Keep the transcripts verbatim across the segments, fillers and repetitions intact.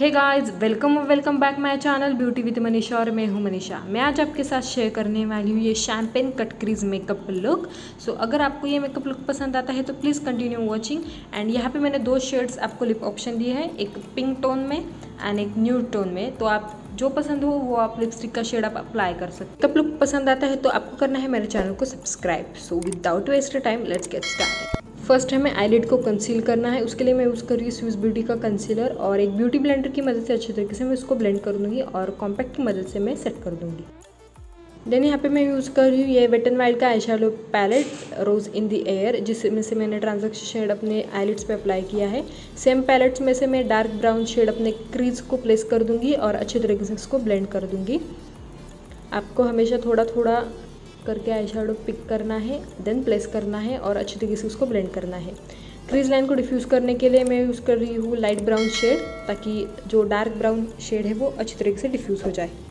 हे guys, welcome और welcome back my channel beauty with Manisha. और मैं हूं मनीषा। मैं आज आपके साथ शेयर करने वाली हूं ये champagne cut crease makeup look. So अगर आपको ये मेकअप लुक पसंद आता है तो प्लीज़ कंटिन्यू वॉचिंग। एंड यहाँ पे मैंने दो शेड्स आपको लिप ऑप्शन दिए हैं, एक पिंक टोन में एंड एक न्यूड टोन में। तो आप जो पसंद हो वो आप लिपस्टिक का शेड आप अप्लाई कर सकते हैं। मेकअप लुक पसंद आता है तो आपको करना है मेरे चैनल को subscribe. So without waste time let's get started. First हमें आईलिड को कंसील करना है। उसके लिए मैं यूज़ कर रही हूँ स्विस ब्यूटी का कंसीलर और एक ब्यूटी ब्लेंडर की मदद से अच्छे तरीके से मैं इसको ब्लेंड कर दूँगी और कॉम्पैक्ट की मदद से मैं सेट कर दूँगी। देन यहाँ पे मैं यूज़ कर रही हूँ ये वेट एन वाइल्ड का eye shadow palette rose in the air, जिसमें से मैंने ट्रांजैक्शन शेड अपने आईलिड्स पे अप्लाई किया है। सेम पैलेट्स में से मैं डार्क ब्राउन शेड अपने क्रीज को प्लेस कर दूँगी और अच्छे तरीके से इसको ब्लेंड कर दूँगी। आपको हमेशा थोड़ा थोड़ा करके आई शैडो पिक करना है, देन प्लेस करना है और अच्छे तरीके से उसको ब्लेंड करना है। क्रीज लाइन को डिफ्यूज़ करने के लिए मैं यूज़ कर रही हूँ लाइट ब्राउन शेड, ताकि जो डार्क ब्राउन शेड है वो अच्छी तरीके से डिफ्यूज़ हो जाए।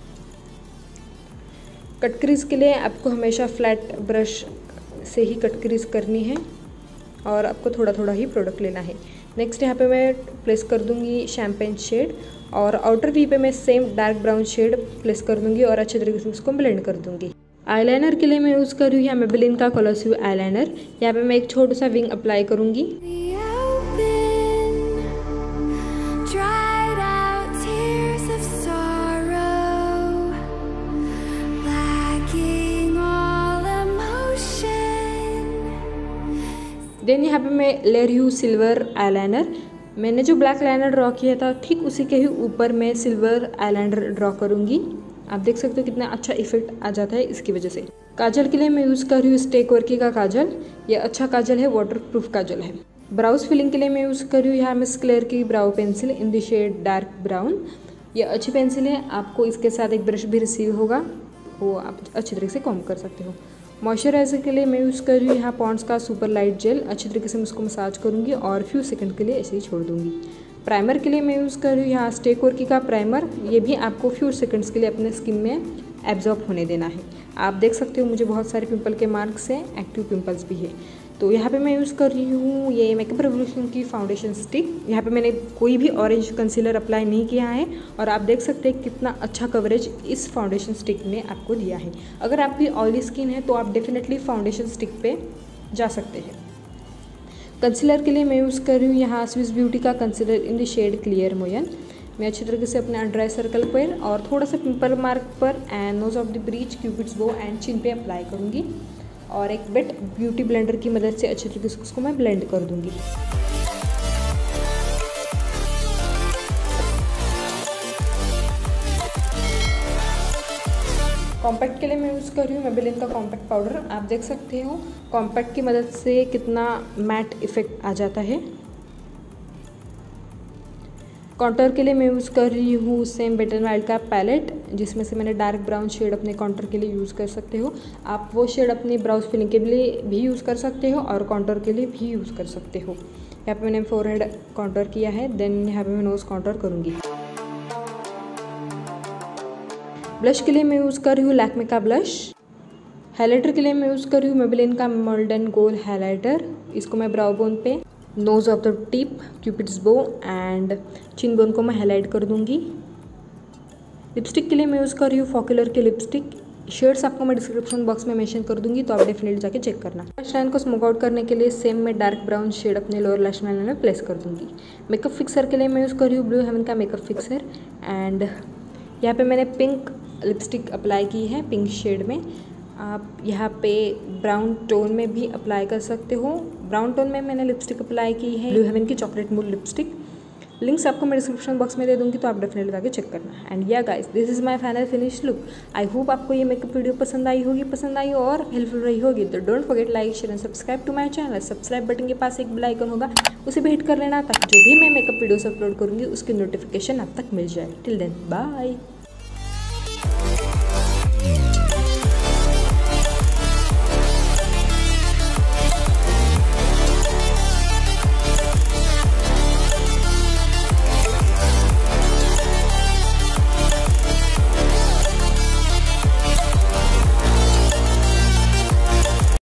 कट क्रीज के लिए आपको हमेशा फ्लैट ब्रश से ही कट क्रीज करनी है और आपको थोड़ा थोड़ा ही प्रोडक्ट लेना है। नेक्स्ट यहाँ पे मैं प्लेस कर दूँगी शैम्पेन शेड और आउटर वी पे मैं same dark brown shade place कर दूँगी और अच्छे तरीके से उसको ब्लेंड कर दूँगी। आईलाइनर के लिए मैं यूज़ कर रही हूँ यहाँ मेबेलिन का कलरसिव आईलाइनर। यहाँ पे मैं एक छोटा सा विंग अप्लाई करूँगी। देन यहाँ पे मैं ले रही हूँ सिल्वर आईलाइनर। मैंने जो ब्लैक लाइनर ड्रॉ किया था ठीक उसी के ही ऊपर मैं सिल्वर आईलाइनर ड्रॉ करूँगी। आप देख सकते हो कितना अच्छा इफेक्ट आ जाता है इसकी वजह से। काजल के लिए मैं यूज़ कर रही हूँ स्टेक वर्की का काजल। ये अच्छा काजल है, वाटर प्रूफ काजल है। ब्राउज फिलिंग के लिए मैं यूज़ कर रही हूँ यहाँ मिस क्लेयर की brow pencil in the shade dark brown. ये अच्छी पेंसिल है, आपको इसके साथ एक ब्रश भी रिसीव होगा, वो आप अच्छी तरीके से कॉम्ब कर सकते हो। मॉइस्चराइजर के लिए मैं यूज़ कर रही हूँ यहाँ पॉन्ड्स का सुपर लाइट जेल। अच्छी तरीके से मैं उसको मसाज करूँगी और फ्यू सेकंड के लिए ऐसे ही छोड़ दूँगी। प्राइमर के लिए मैं यूज़ कर रही हूँ यहाँ स्टेक वर्की का प्राइमर। ये भी आपको फ्यू सेकंड्स के लिए अपने स्किन में एब्जॉर्ब होने देना है। आप देख सकते हो मुझे बहुत सारे पिंपल के मार्क्स हैं, एक्टिव पिंपल्स भी है। तो यहाँ पे मैं यूज़ कर रही हूँ ये मेकअप रेवोल्यूशन की फाउंडेशन स्टिक। यहाँ पे मैंने कोई भी ऑरेंज कंसीलर अप्लाई नहीं किया है और आप देख सकते हैं कितना अच्छा कवरेज इस फाउंडेशन स्टिक ने आपको दिया है। अगर आपकी ऑयली स्किन है तो आप डेफिनेटली फाउंडेशन स्टिक पे जा सकते हैं। कंसीलर के लिए मैं यूज़ कर रही हूँ यहाँ स्विस ब्यूटी का concealer in the shade clear moyen. मैं अच्छी तरीके से अपने अंडर आई सर्कल पर और थोड़ा सा पिंपल मार्क पर and nose of the bridge, cupid's bow and chin पे अप्लाई करूँगी और एक वेट ब्यूटी ब्लेंडर की मदद से अच्छी तरीके से उसको मैं ब्लेंड कर दूँगी। कॉम्पैक्ट के लिए मैं यूज़ कर रही हूँ मेबेलिन का कॉम्पैक्ट पाउडर। आप देख सकते हो कॉम्पैक्ट की मदद से कितना मैट इफेक्ट आ जाता है। कॉन्टोर के लिए मैं यूज़ कर रही हूँ सेम वेट एन वाइल्ड का पैलेट, जिसमें से मैंने डार्क ब्राउन शेड अपने कॉन्टोर के लिए यूज़ कर सकते हो। आप वो शेड अपनी ब्राउज फिलिंग के लिए भी यूज़ कर सकते हो और कॉन्टोर के लिए भी यूज़ कर सकते हो। यहाँ पे मैंने फोरहेड कॉन्टोर किया है, देन यहाँ पे मैं नोज कॉन्टोर करूँगी। ब्लश के लिए मैं यूज़ कर रही हूँ लैक्मे का ब्लश। हाईलाइटर के लिए मैं यूज़ कर रही हूँ मेबेलिन का मोल्डन गोल्ड हाईलाइटर। इसको मैं ब्राउ बोन पे, nose of the tip, cupid's bow and chin bone को मैं हाईलाइट कर दूंगी। लिपस्टिक के लिए मैं यूज़ कर रही हूँ फॉक्यूलर की लिपस्टिक। शेड्स आपको मैं डिस्क्रिप्शन बॉक्स में मेंशन कर दूंगी, तो आप डेफिनेटली जाके चेक करना। लैश लाइन को स्मोक आउट करने के लिए सेम मैं डार्क ब्राउन शेड अपने लोअर लैश लाइन में प्लेस कर दूंगी। मेकअप फिक्सर के लिए मैं यूज़ कर रही हूँ ब्लू हेवन का मेकअप फिक्सर एंड यहाँ पे मैंने पिंक लिपस्टिक अप्लाई की है पिंक शेड में। आप यहाँ पे ब्राउन टोन में भी अप्लाई कर सकते हो। ब्राउन टोन में मैंने लिपस्टिक अप्लाई की है ब्लू हेवन की चॉकलेट मूड लिपस्टिक। लिंक्स आपको मैं डिस्क्रिप्शन बॉक्स में दे दूँगी, तो आप डेफिनेटली जाके चेक करना। And yeah guys, this is my final finish look. I hope आपको ये मेकअप वीडियो पसंद आई होगी पसंद आई और हेल्पफुल रही होगी। तो don't forget like share and subscribe to my channel. Subscribe button के पास एक बेल आइकन होगा, उसे भी हिट कर लेना ताकि जो भी मैं मेकअप वीडियोस अपलोड करूँगी उसकी नोटिफिकेशन आप तक मिल जाए। Till then bye.